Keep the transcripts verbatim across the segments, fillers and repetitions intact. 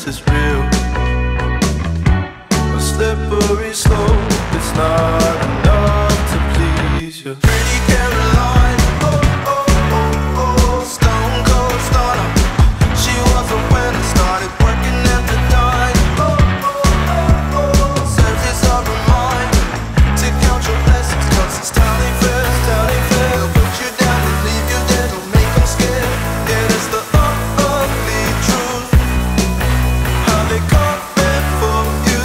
this is real. A slippery slope, it's not enough to please you. Pretty Caroline, oh, oh, oh, oh, stone cold stunner. She was a winner, started working at the diner. Oh, oh, oh, oh, serves as a reminder to count your blessings, cause this town ain't fair, this town ain't fair. They'll put you down and leave you there, don't make them scared. It is the ugly truth, how they come for you.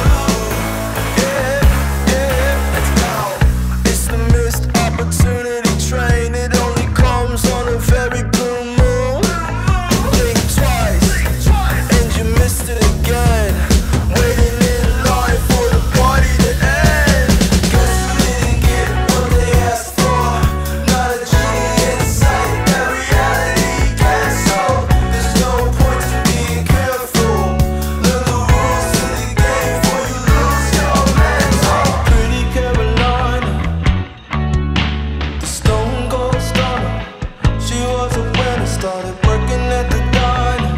Yeah, yeah, let's go. It's the missed opportunity train, it only comes on a very blue moon. Blink twice, and you missed it again. Waiting in line for the party to end. Guess you didn't get what they asked for. Not a genie in sight, that reality canceled. There's no point to being careful. Learn the rules to the game before you lose your mental. Pretty Carolina, the stone cold stunner. She was a winner, started working at the diner.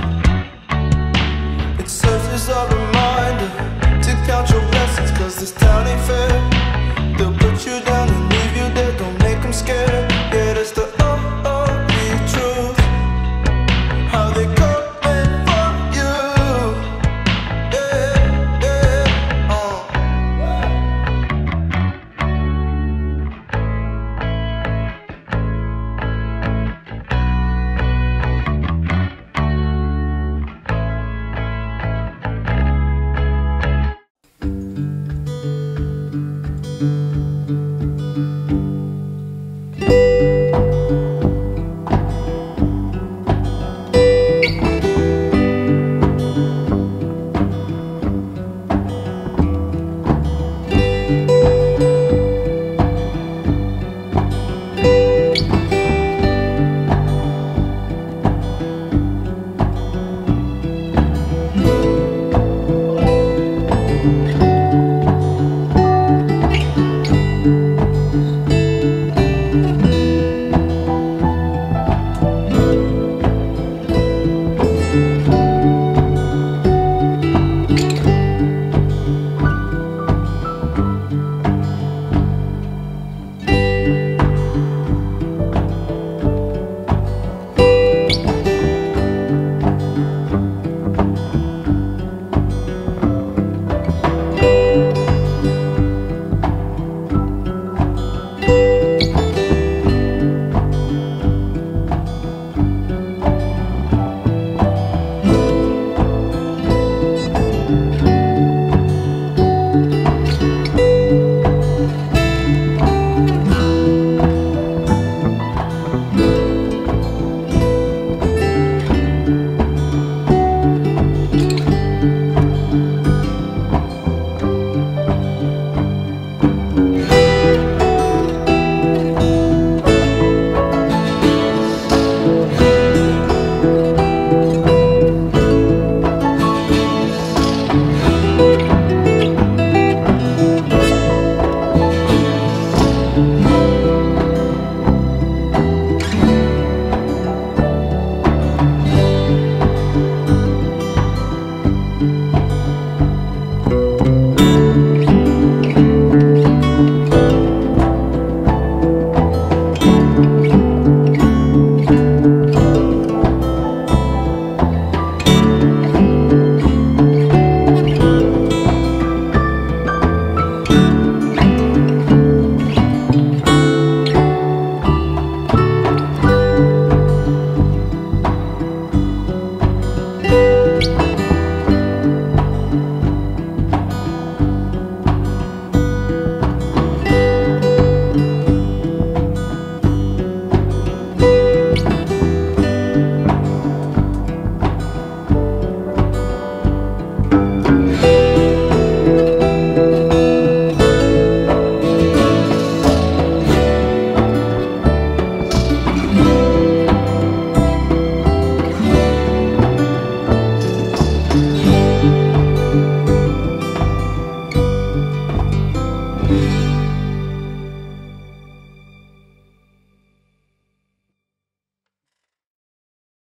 It serves as a reminder to count your blessings, cause this town ain't fair.